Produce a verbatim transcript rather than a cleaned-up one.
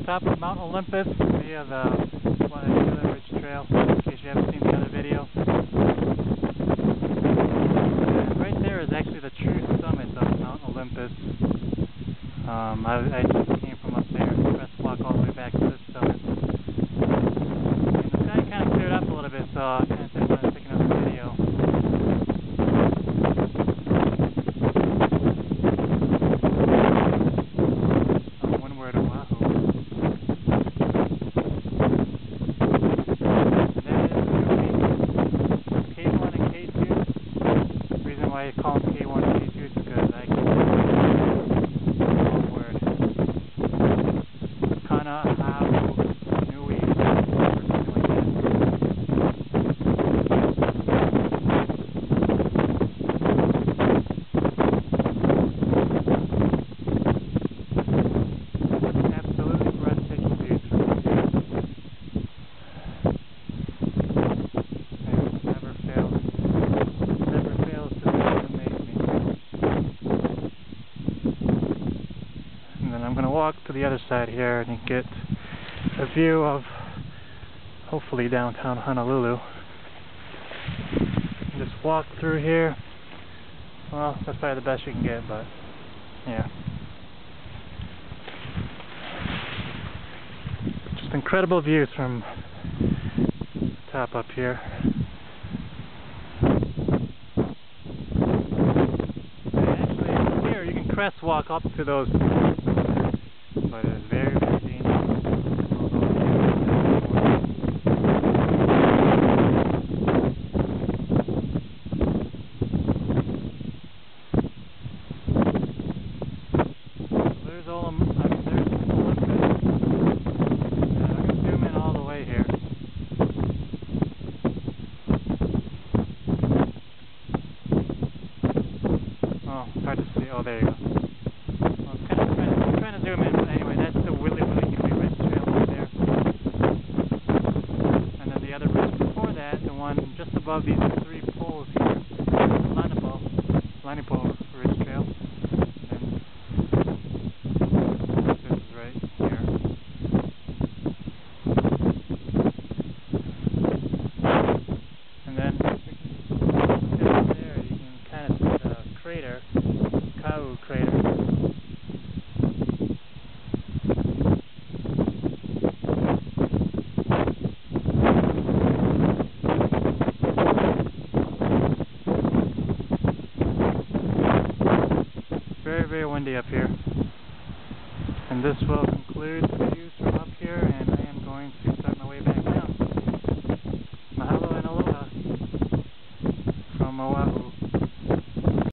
top of Mount Olympus via the Olympus Ridge Trail, in case you haven't seen the other video. And right there is actually the true summit of Mount Olympus. Um, I, I just came from up there, press walk all the way back to this summit. And the sky kind of cleared up a little bit, so I kind of said I wanted to take another video. I call them K one and K two because I can one word. Kana, Hau, Nui, or something like Absolutely breathtaking views from here. It never fails. Never fails to amaze me. And then I'm going to walk to the other side here and get a view of hopefully downtown Honolulu. Just walk through here. Well, that's probably the best you can get, but yeah. Just incredible views from the top up here. Crest walk up to those poles, but it is very, very dangerous. So there's all, um, there's Olympus. Uh, I'm going to zoom in all the way here. Oh, it's hard to see. Oh, there you go. Zoom in, but anyway, that's the really, really Nui Ridge Trail right there. And then the other ridge before that, the one just above these three poles here, the Lanipo, Lanipo Ridge Trail. And this is right here. And then down there, you can kind of see the crater, Pu'u crater. Very, very windy up here. And this will conclude